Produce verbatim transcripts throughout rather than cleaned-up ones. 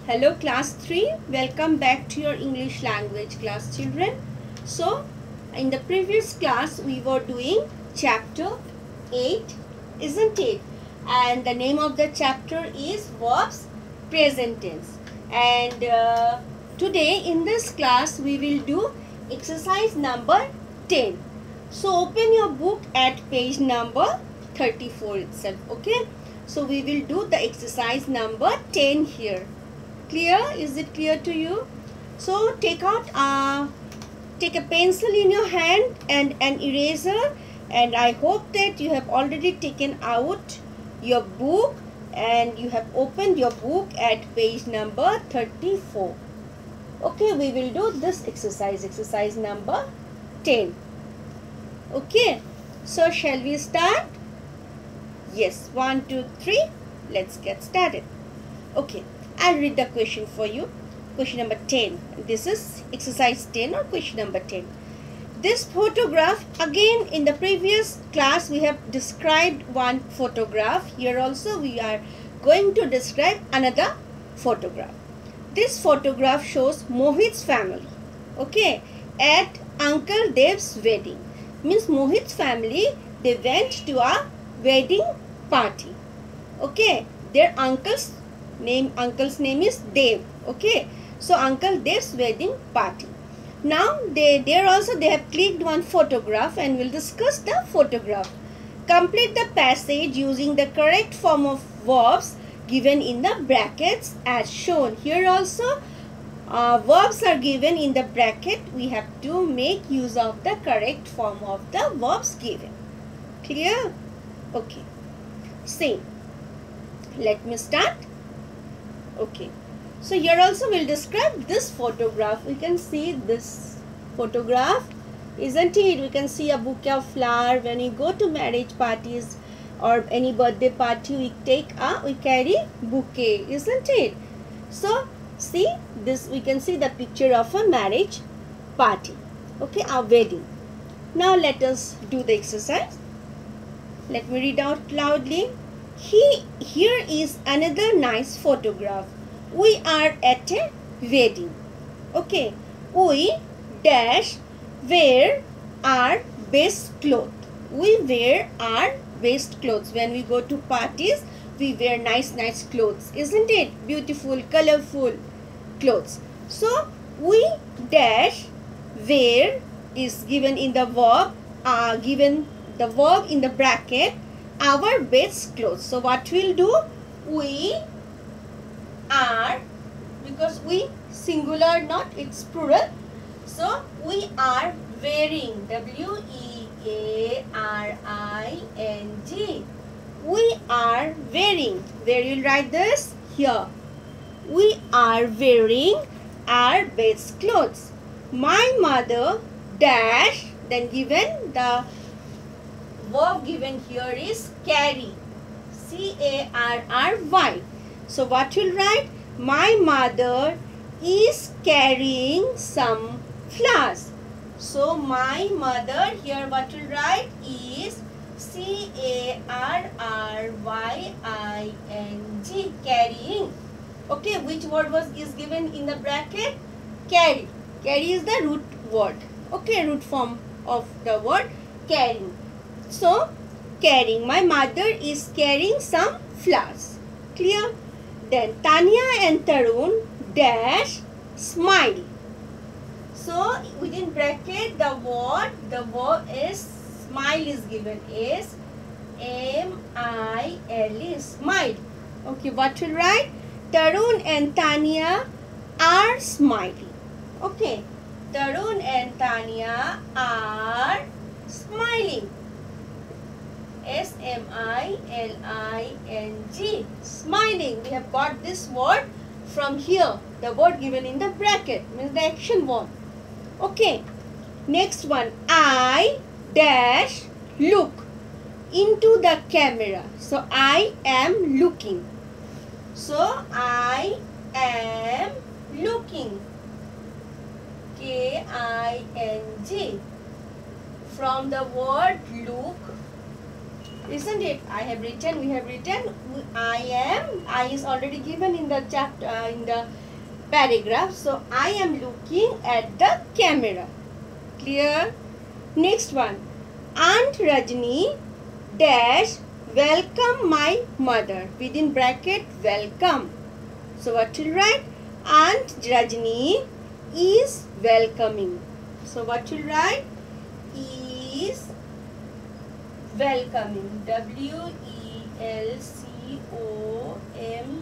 Hello class three, welcome back to your English language class children. So in the previous class we were doing chapter eight, isn't it? And the name of the chapter is verbs present tense. And uh, today in this class we will do exercise number ten. So open your book at page number thirty-four itself, okay? So we will do the exercise number ten here. Clear? Is it clear to you? So take out uh, take a pencil in your hand and an eraser, and I hope that you have already taken out your book and you have opened your book at page number thirty-four. Okay, we will do this exercise, exercise number ten. Okay, so shall we start? Yes, one, two, three. Let's get started. Okay, I'll read the question for you. Question number ten. This is exercise ten or question number ten. This photograph, again in the previous class we have described one photograph. Here also we are going to describe another photograph. This photograph shows Mohit's family, okay, at Uncle Dev's wedding. Means Mohit's family, they went to a wedding party. Okay, their uncle's name uncle's name is Dev. Okay, so Uncle Dev's wedding party. Now they there also they have clicked one photograph and we'll discuss the photograph. Complete the passage using the correct form of verbs given in the brackets as shown. Here also uh, verbs are given in the bracket. We have to make use of the correct form of the verbs given. Clear? Okay. Same. Let me start. Okay. So here also we'll describe this photograph. We can see this photograph, isn't it? We can see a bouquet of flower. When we go to marriage parties or any birthday party, we take a we carry bouquet, isn't it? So see this, we can see the picture of a marriage party, okay, a wedding. Now let us do the exercise. Let me read out loudly. He here is another nice photograph. We are at a wedding. Okay, we dash wear our best clothes. We wear our best clothes. When we go to parties, we wear nice nice clothes, isn't it? Beautiful, colorful clothes. So we dash wear is given in the verb, uh, given the verb in the bracket, our best clothes. So what we'll do, we are, because we singular not, it's plural, so we are wearing, W E A R I N G, we are wearing. Where you'll write this? Here. We are wearing our best clothes. My mother dash, then given the verb given here is carry, C A R R Y. So what you'll write? My mother is carrying some flowers. So my mother, here what you'll write is C A R R Y I N G, carrying. Okay, which word was is given in the bracket? Carry. Carry is the root word. Okay, root form of the word carrying. So carrying, my mother is carrying some flowers. Clear? Then Tanya and Tarun dash smile. So within bracket the word, the word is smile is given, is M I L E, smile. Okay, what to write? Tarun and Tanya are smiling. Okay, Tarun and Tanya are smiling. S M I L I N G, smiling. We have got this word from here. The word given in the bracket means the action word. Okay. Next one. I dash look into the camera. So I am looking. So I am looking. K I N G. From the word look, isn't it? I have written, we have written, I am, I is already given in the chapter, uh, in the paragraph. So I am looking at the camera. Clear? Next one. Aunt Rajni dash welcome my mother. Within bracket welcome. So what to write? Aunt Rajni is welcoming. So what to write? Is welcoming. W E L C O M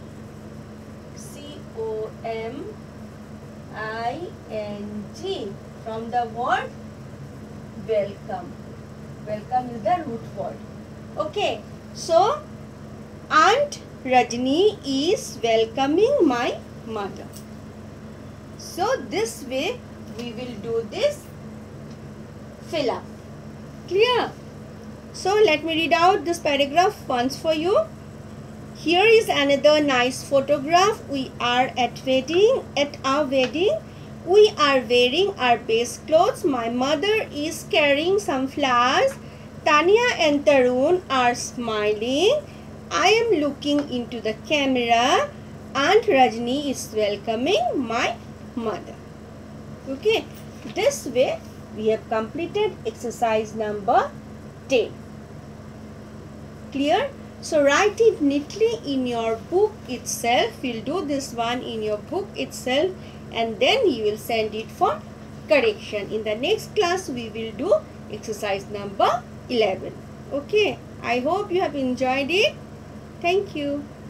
C O M I N G. From the word welcome. Welcome is the root word. Okay. So Aunt Rajni is welcoming my mother. So this way we will do this fill up. Clear? So let me read out this paragraph once for you. Here is another nice photograph. We are at wedding, at our wedding. We are wearing our best clothes. My mother is carrying some flowers. Tanya and Tarun are smiling. I am looking into the camera. Aunt Rajni is welcoming my mother. Okay, this way we have completed exercise number ten. Clear? So write it neatly in your book itself. We'll do this one in your book itself and then you will send it for correction. In the next class we will do exercise number eleven. Okay, I hope you have enjoyed it. Thank you.